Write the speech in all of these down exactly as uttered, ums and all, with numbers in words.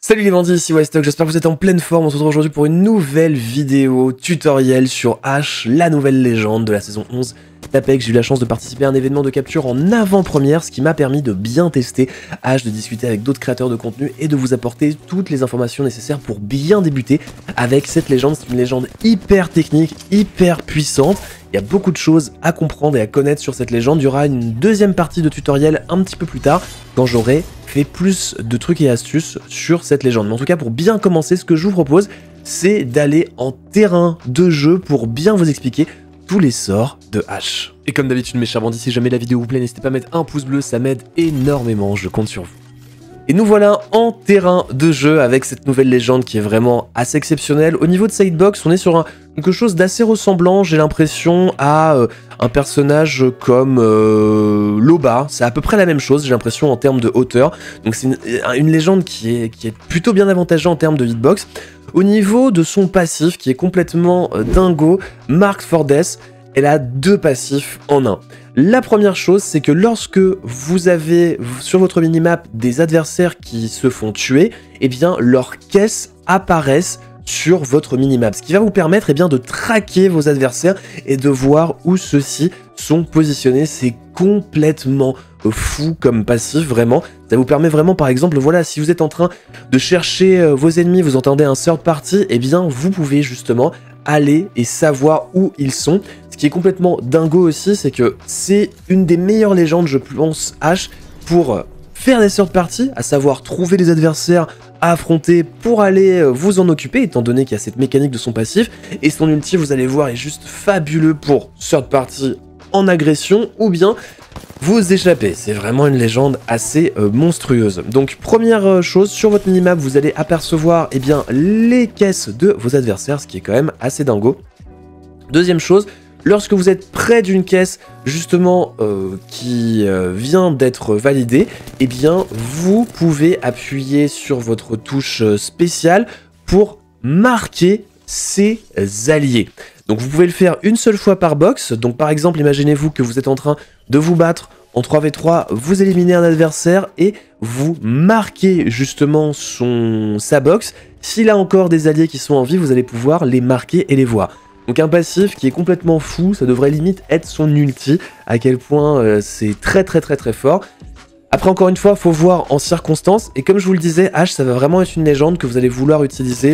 Salut les bandits, ici Westock, j'espère que vous êtes en pleine forme. On se retrouve aujourd'hui pour une nouvelle vidéo tutoriel sur Ash, la nouvelle légende de la saison onze d'Apex. J'ai eu la chance de participer à un événement de capture en avant-première, ce qui m'a permis de bien tester Ash, de discuter avec d'autres créateurs de contenu et de vous apporter toutes les informations nécessaires pour bien débuter avec cette légende. C'est une légende hyper technique, hyper puissante. Il y a beaucoup de choses à comprendre et à connaître sur cette légende. Il y aura une deuxième partie de tutoriel un petit peu plus tard, quand j'aurai fait plus de trucs et astuces sur cette légende. Mais en tout cas, pour bien commencer, ce que je vous propose, c'est d'aller en terrain de jeu pour bien vous expliquer tous les sorts de Ash. Et comme d'habitude, mes chers bandits, si jamais la vidéo vous plaît, n'hésitez pas à mettre un pouce bleu, ça m'aide énormément, je compte sur vous. Et nous voilà en terrain de jeu avec cette nouvelle légende qui est vraiment assez exceptionnelle. Au niveau de sa hitbox, on est sur un, quelque chose d'assez ressemblant, j'ai l'impression, à euh, un personnage comme euh, Loba. C'est à peu près la même chose, j'ai l'impression, en termes de hauteur. Donc c'est une, une légende qui est, qui est plutôt bien avantagée en termes de hitbox. Au niveau de son passif, qui est complètement euh, dingo, Marked for Death, elle a deux passifs en un. La première chose, c'est que lorsque vous avez sur votre minimap des adversaires qui se font tuer, eh bien leurs caisses apparaissent sur votre minimap, ce qui va vous permettre eh bien, de traquer vos adversaires et de voir où ceux-ci sont positionnés. C'est complètement fou comme passif, vraiment. Ça vous permet vraiment, par exemple, voilà, si vous êtes en train de chercher euh, vos ennemis, vous entendez un third party, eh bien vous pouvez justement aller et savoir où ils sont. Ce qui est complètement dingo aussi, c'est que c'est une des meilleures légendes, je pense, Ash, pour faire des third parties, à savoir trouver des adversaires à affronter pour aller vous en occuper, étant donné qu'il y a cette mécanique de son passif. Et son ulti, vous allez voir, est juste fabuleux pour third party en agression ou bien vous échapper. C'est vraiment une légende assez euh, monstrueuse. Donc première euh, chose, sur votre minimap, vous allez apercevoir eh bien, les caisses de vos adversaires, ce qui est quand même assez dingo. Deuxième chose, lorsque vous êtes près d'une caisse justement euh, qui euh, vient d'être validée, eh bien vous pouvez appuyer sur votre touche spéciale pour marquer ses alliés. Donc vous pouvez le faire une seule fois par box. Donc par exemple, imaginez-vous que vous êtes en train de vous battre en trois v trois, vous éliminez un adversaire et vous marquez justement son, sa box. S'il a encore des alliés qui sont en vie, vous allez pouvoir les marquer et les voir. Donc un passif qui est complètement fou, ça devrait limite être son ulti, à quel point euh, c'est très très très très fort. Après encore une fois, faut voir en circonstance, et comme je vous le disais, Ash ça va vraiment être une légende que vous allez vouloir utiliser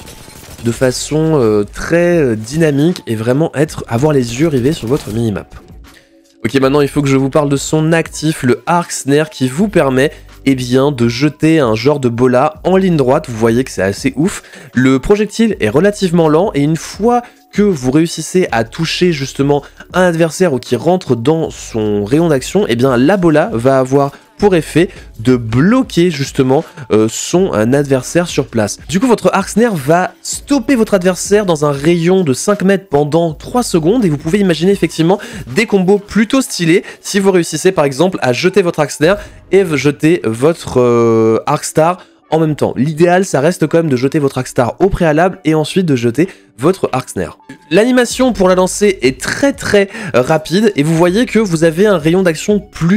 de façon euh, très euh, dynamique et vraiment être, avoir les yeux rivés sur votre minimap. Ok, maintenant il faut que je vous parle de son actif, le Arc Snare, qui vous permet eh bien, de jeter un genre de bola en ligne droite. Vous voyez que c'est assez ouf. Le projectile est relativement lent et une fois que vous réussissez à toucher justement un adversaire ou qui rentre dans son rayon d'action, eh bien la bola va avoir pour effet de bloquer justement euh, son euh, adversaire sur place. Du coup, votre Arc Snare va stopper votre adversaire dans un rayon de cinq mètres pendant trois secondes et vous pouvez imaginer effectivement des combos plutôt stylés si vous réussissez par exemple à jeter votre Arc Snare et jeter votre euh, Arc Star en même temps. L'idéal, ça reste quand même de jeter votre Arc Star au préalable et ensuite de jeter votre Arc Snare. L'animation pour la lancer est très très rapide et vous voyez que vous avez un rayon d'action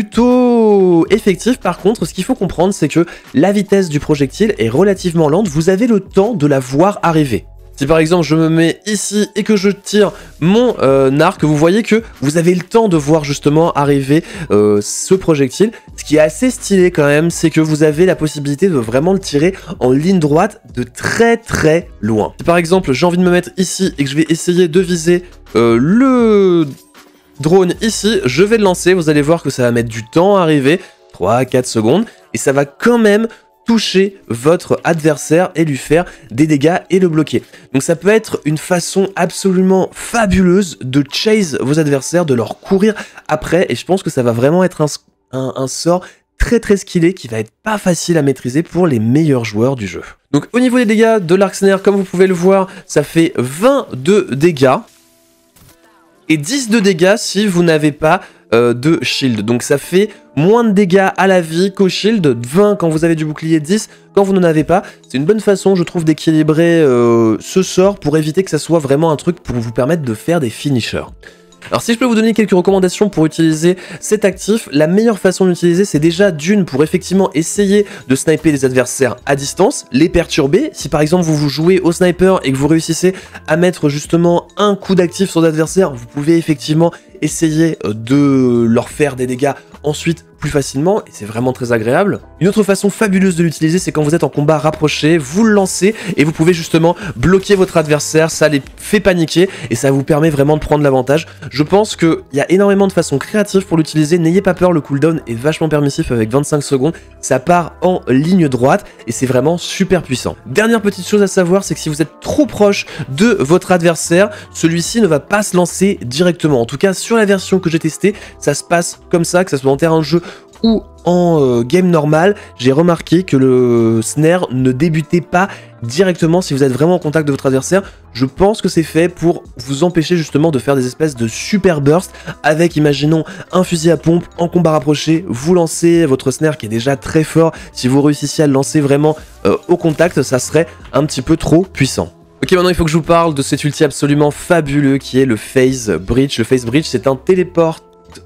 plutôt effectif. Par contre, ce qu'il faut comprendre, c'est que la vitesse du projectile est relativement lente. Vous avez le temps de la voir arriver. Si par exemple je me mets ici et que je tire mon euh, arc, vous voyez que vous avez le temps de voir justement arriver euh, ce projectile. Ce qui est assez stylé quand même, c'est que vous avez la possibilité de vraiment le tirer en ligne droite de très très loin. Si par exemple j'ai envie de me mettre ici et que je vais essayer de viser euh, le drone ici, je vais le lancer. Vous allez voir que ça va mettre du temps à arriver, trois à quatre secondes, et ça va quand même toucher votre adversaire et lui faire des dégâts et le bloquer. Donc ça peut être une façon absolument fabuleuse de chase vos adversaires, de leur courir après, et je pense que ça va vraiment être un, un, un sort très très skillé qui va être pas facile à maîtriser pour les meilleurs joueurs du jeu. Donc au niveau des dégâts de l'Arc Snare, comme vous pouvez le voir, ça fait vingt-deux dégâts et dix de dégâts si vous n'avez pas euh, de shield. Donc ça fait moins de dégâts à la vie qu'au shield, vingt quand vous avez du bouclier, dix quand vous n'en avez pas. C'est une bonne façon, je trouve, d'équilibrer euh, ce sort pour éviter que ça soit vraiment un truc pour vous permettre de faire des finishers. Alors si je peux vous donner quelques recommandations pour utiliser cet actif, la meilleure façon d'utiliser c'est déjà d'une pour effectivement essayer de sniper les adversaires à distance, les perturber. Si par exemple vous vous jouez au sniper et que vous réussissez à mettre justement un coup d'actif sur l'adversaire, vous pouvez effectivement essayer de leur faire des dégâts ensuite plus facilement et c'est vraiment très agréable. Une autre façon fabuleuse de l'utiliser, c'est quand vous êtes en combat rapproché, vous le lancez et vous pouvez justement bloquer votre adversaire, ça les fait paniquer et ça vous permet vraiment de prendre l'avantage. Je pense qu'il y a énormément de façons créatives pour l'utiliser, n'ayez pas peur, le cooldown est vachement permissif avec vingt-cinq secondes, ça part en ligne droite et c'est vraiment super puissant. Dernière petite chose à savoir, c'est que si vous êtes trop proche de votre adversaire, celui-ci ne va pas se lancer directement. En tout cas, sur la version que j'ai testée, ça se passe comme ça, que ça soit en terrain de jeu ou en euh, game normal, j'ai remarqué que le snare ne débutait pas directement si vous êtes vraiment en contact de votre adversaire. Je pense que c'est fait pour vous empêcher justement de faire des espèces de super bursts avec, imaginons, un fusil à pompe en combat rapproché, vous lancez votre snare qui est déjà très fort, si vous réussissiez à le lancer vraiment euh, au contact, ça serait un petit peu trop puissant. Ok, maintenant il faut que je vous parle de cet ulti absolument fabuleux qui est le Phase Bridge. Le Phase Bridge, c'est un téléport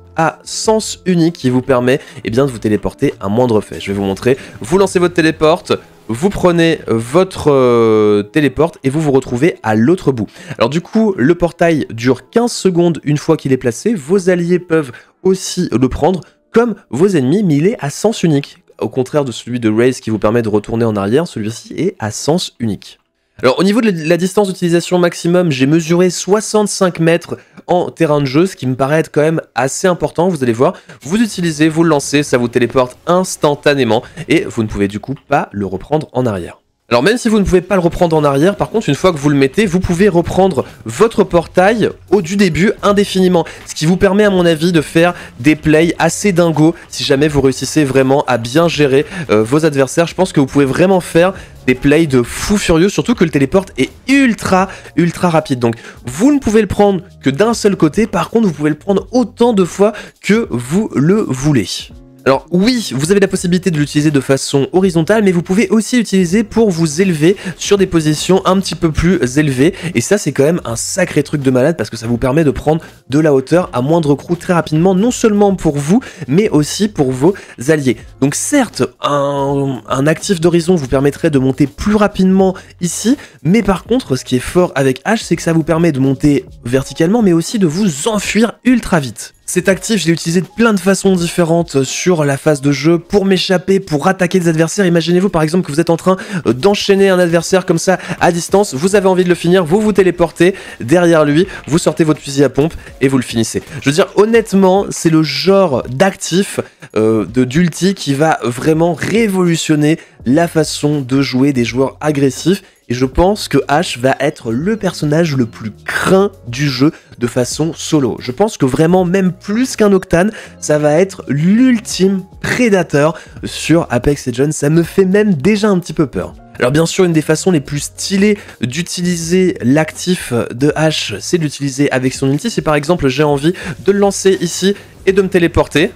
à sens unique qui vous permet eh bien, de vous téléporter à moindre fait. Je vais vous montrer. Vous lancez votre téléporte, vous prenez votre euh, téléporte et vous vous retrouvez à l'autre bout. Alors du coup, le portail dure quinze secondes une fois qu'il est placé. Vos alliés peuvent aussi le prendre comme vos ennemis, mais il est à sens unique. Au contraire de celui de Raze qui vous permet de retourner en arrière, celui-ci est à sens unique. Alors au niveau de la distance d'utilisation maximum, j'ai mesuré soixante-cinq mètres en terrain de jeu, ce qui me paraît être quand même assez important, vous allez voir. Vous utilisez, vous le lancez, ça vous téléporte instantanément et vous ne pouvez du coup pas le reprendre en arrière. Alors même si vous ne pouvez pas le reprendre en arrière, par contre une fois que vous le mettez, vous pouvez reprendre votre portail au du début indéfiniment. Ce qui vous permet à mon avis de faire des plays assez dingos si jamais vous réussissez vraiment à bien gérer euh, vos adversaires. Je pense que vous pouvez vraiment faire des plays de fou furieux, surtout que le téléporte est ultra ultra rapide. Donc vous ne pouvez le prendre que d'un seul côté, par contre vous pouvez le prendre autant de fois que vous le voulez. Alors oui, vous avez la possibilité de l'utiliser de façon horizontale, mais vous pouvez aussi l'utiliser pour vous élever sur des positions un petit peu plus élevées. Et ça, c'est quand même un sacré truc de malade parce que ça vous permet de prendre de la hauteur à moindre coût très rapidement, non seulement pour vous, mais aussi pour vos alliés. Donc certes, un, un actif d'horizon vous permettrait de monter plus rapidement ici, mais par contre, ce qui est fort avec H, c'est que ça vous permet de monter verticalement, mais aussi de vous enfuir ultra vite. Cet actif, je l'ai utilisé de plein de façons différentes sur la phase de jeu pour m'échapper, pour attaquer des adversaires. Imaginez-vous par exemple que vous êtes en train d'enchaîner un adversaire comme ça à distance, vous avez envie de le finir, vous vous téléportez derrière lui, vous sortez votre fusil à pompe et vous le finissez. Je veux dire, honnêtement, c'est le genre d'actif euh, de d'ulti qui va vraiment révolutionner la façon de jouer des joueurs agressifs. Et je pense que H va être le personnage le plus craint du jeu de façon solo. Je pense que vraiment, même plus qu'un Octane, ça va être l'ultime prédateur sur Apex Legends. Ça me fait même déjà un petit peu peur. Alors bien sûr, une des façons les plus stylées d'utiliser l'actif de H, c'est de l'utiliser avec son ulti. Si par exemple j'ai envie de le lancer ici et de me téléporter,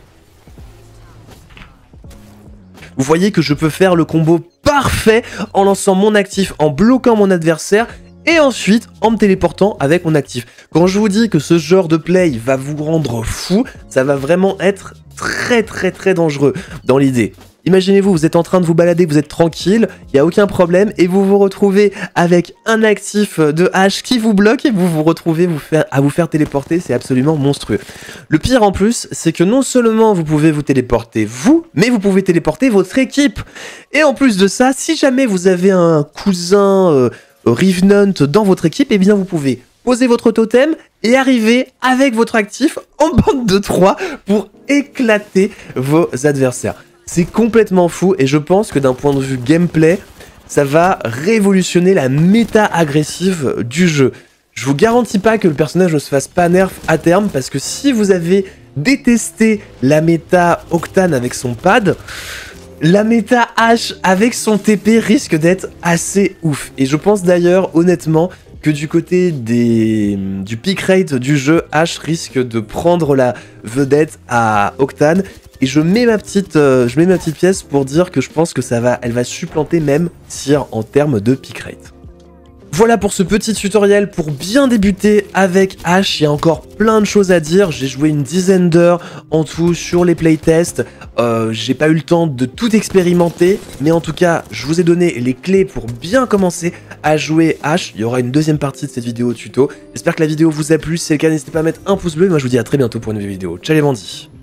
vous voyez que je peux faire le combo parfait en lançant mon actif, en bloquant mon adversaire et ensuite en me téléportant avec mon actif. Quand je vous dis que ce genre de play va vous rendre fou, ça va vraiment être très très très dangereux dans l'idée. Imaginez-vous, vous êtes en train de vous balader, vous êtes tranquille, il n'y a aucun problème, et vous vous retrouvez avec un actif de H qui vous bloque, et vous vous retrouvez vous faire, à vous faire téléporter, c'est absolument monstrueux. Le pire en plus, c'est que non seulement vous pouvez vous téléporter vous, mais vous pouvez téléporter votre équipe. Et en plus de ça, si jamais vous avez un cousin euh, Revenant dans votre équipe, eh bien vous pouvez poser votre totem et arriver avec votre actif en bande de trois pour éclater vos adversaires. C'est complètement fou et je pense que d'un point de vue gameplay, ça va révolutionner la méta agressive du jeu. Je vous garantis pas que le personnage ne se fasse pas nerf à terme parce que si vous avez détesté la méta Octane avec son pad, la méta H avec son T P risque d'être assez ouf. Et je pense d'ailleurs honnêtement que du côté des, du pick rate du jeu, H risque de prendre la vedette à Octane. Et je mets ma petite, euh, je mets ma petite pièce pour dire que je pense que ça va, elle va supplanter même Tyr en termes de pick rate. Voilà pour ce petit tutoriel pour bien débuter avec Ash. Il y a encore plein de choses à dire. J'ai joué une dizaine d'heures en tout sur les playtests. Euh, j'ai pas eu le temps de tout expérimenter, mais en tout cas, je vous ai donné les clés pour bien commencer à jouer Ash. Il y aura une deuxième partie de cette vidéo tuto. J'espère que la vidéo vous a plu. Si c'est le cas, n'hésitez pas à mettre un pouce bleu. Et moi, je vous dis à très bientôt pour une nouvelle vidéo. Ciao les bandits!